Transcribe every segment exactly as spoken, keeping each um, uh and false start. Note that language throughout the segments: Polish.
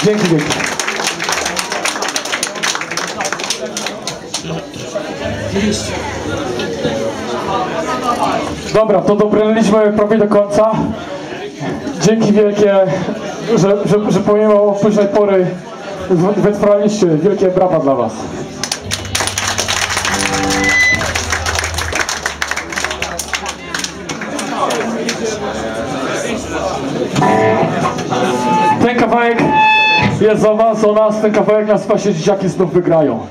Dzięki wielkie. Dobra, to dobrnęliśmy prawie do końca. Dzięki wielkie, że, że, że pomimo późnej pory wytrwaliście. Wielkie brawa dla was. Ten kawałek jest za was, o nas. Ten kawałek nazywa się Dzieciaki znów wygrają.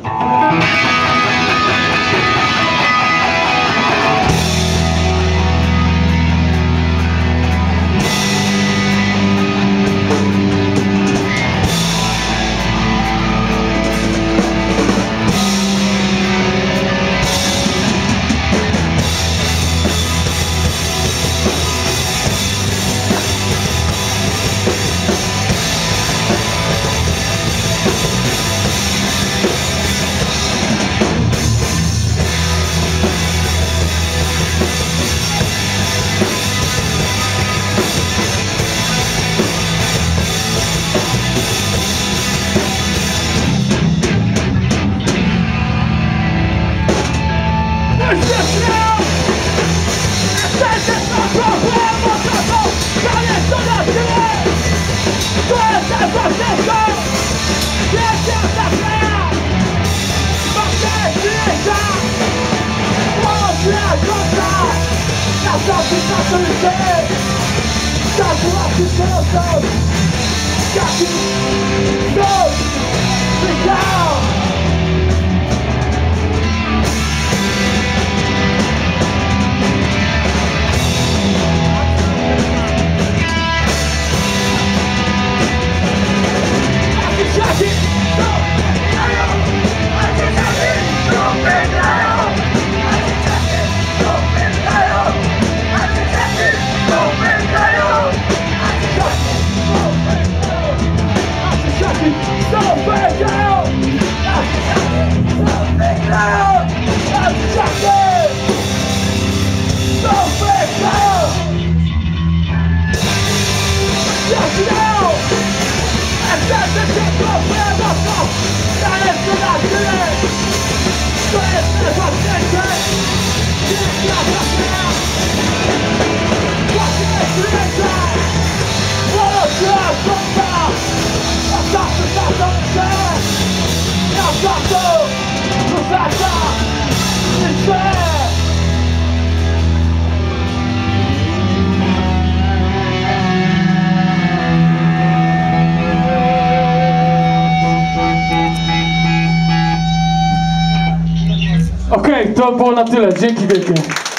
Okej, okay, to było na tyle. Dzięki wielkie.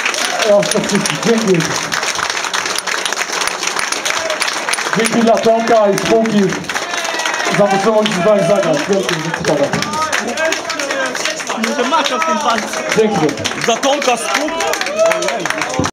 Dzięki wielkie. Dzięki dla Tomka i spółki za możliwość z wami zagrać. Wielkie dzięki. Może masz w tym palcu. Dzięki wielkie. Za Tomka spółki.